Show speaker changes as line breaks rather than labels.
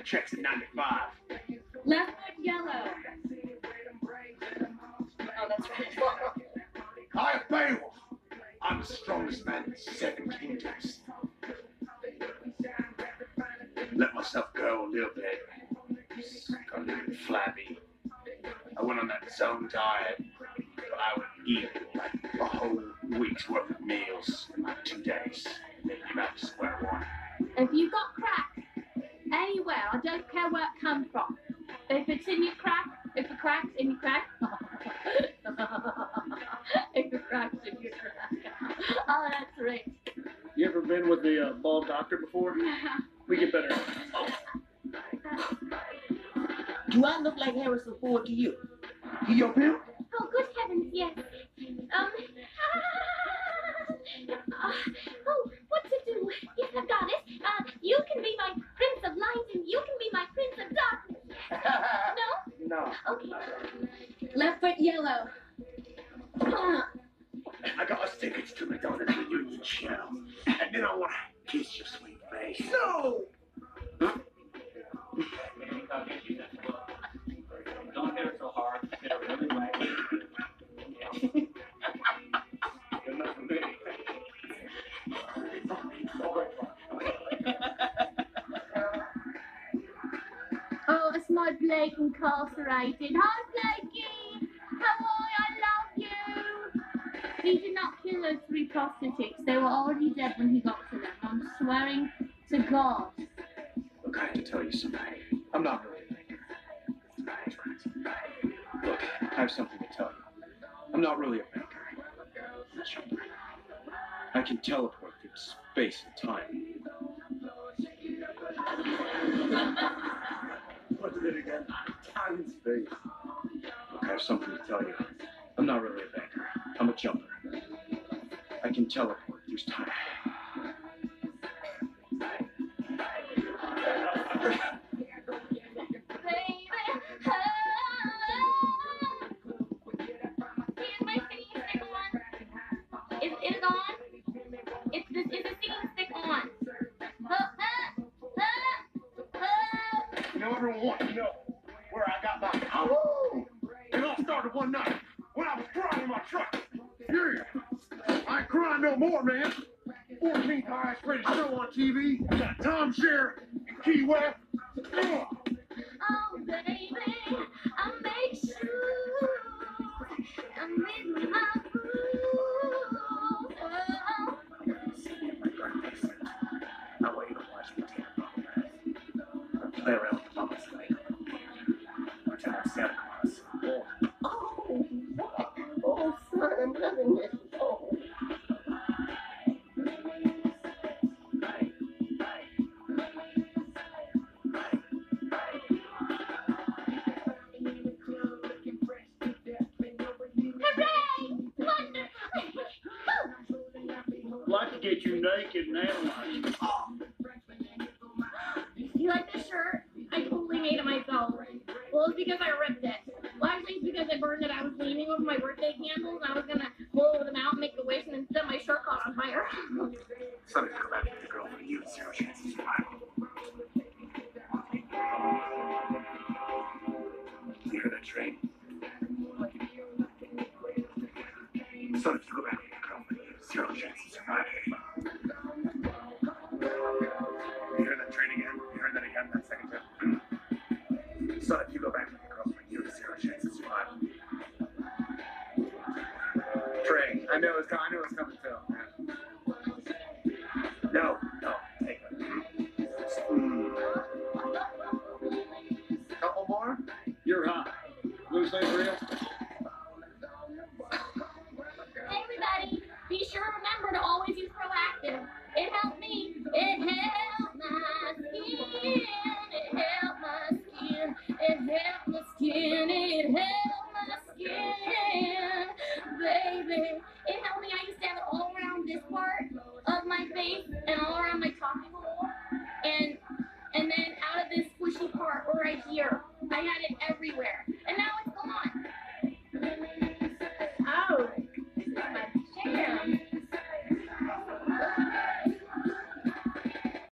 checks at 95.
Left foot yellow. Oh, that's right.
I am Beowulf. I'm the strongest man in 7 kingdoms. Let myself go a little bit. Got a little bit flabby. I went on that zone diet, but I would eat like a whole week's worth of meals in like 2 days. Then you're back to square one.
If you got crack anywhere, I don't care where it comes from. If it's in your crack, if it cracks in your crack, if it cracks in your crack. Oh, that's right.
You ever been with the bald doctor before? We get better.
Do I look like Harrison Ford to you?
He your pimp?
Oh, good heavens, yes. Oh, what to do? Yes, I've got it. You can be my Prince of Light, and you can be my Prince of Darkness. No?
No.
Okay. Left foot yellow.
I got us tickets to Madonna's reunion show. And then I want to kiss your sweet face. No! Huh?
Don't hit her so hard. Hit her really wet.
Oh, it's my Blake incarcerated. Hi, Blakey! How are you? I love you! He did not kill those 3 prostitutes. They were already dead when he got to them. I'm swearing to God.
Look, I have to tell you something. I'm not really a banker. Look, I have something to tell you. I'm not really a banker. I can teleport through space and time. What did it again? Time and space. Look, I have something to tell you. I'm not really a banker. I'm a jumper. I can teleport through time. Everyone wants to know where I got my power. It all started one night when I was crying in my truck. Yeah, I ain't crying no more, man. 14th highest rated show on TV. Got Tom Sher and Key West.
Oh, baby, I make sure I'm in my groove.
I want you to watch me take a photograph. Play around with the mama's later. Pretend I'm Santa Claus.
Oh, son, I'm loving this. Oh.
Like to get you naked and analyze you.
You like this shirt? I totally made it myself. Well, it's because I ripped it. Well, actually, it's because I burned it. I was leaning over my birthday candles, and I was gonna blow them out and make a wish, and instead my shirt caught on fire.
Something to go back to the girl for you. 0 chance of survival. You hear that train? Something to go back to the girl for you. 0 chance of survival. You hear that train again? You heard that again? That second time? Son, if you go back to the girl for you, 0 chance of survival. Train. I knew it was coming too. No, take it. Couple more?
You're hot. Blue State Real?